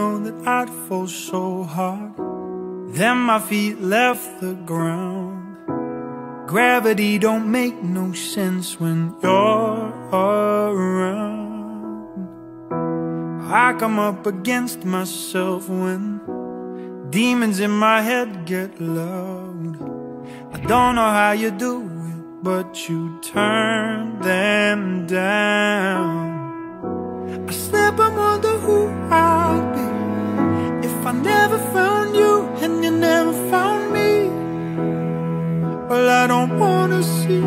know that I'd fall so hard. Then my feet left the ground. Gravity don't make no sense when you're around. I come up against myself when demons in my head get loud. I don't know how you do it, but you turn them down. I slip and wonder who I'd be if I never found you and you never found me. Well, I don't wanna see.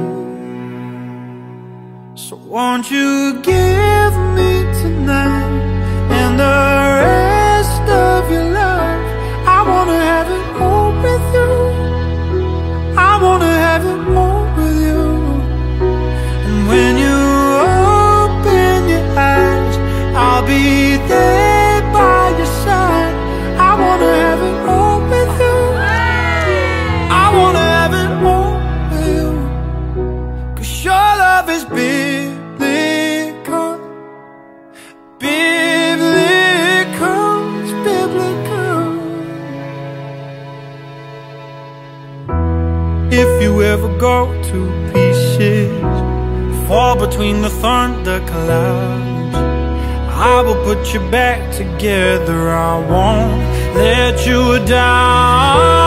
So won't you give me tonight and the rest of your love? I wanna have it all with you. I wanna have it all with you. And when you open your eyes, I'll be there by your side. I wanna have it all with you. I wanna have it all with you. 'Cause your love is biblical. Biblical, it's biblical. If you ever go to pieces, fall between the thunder clouds, I will put you back together. I won't let you down.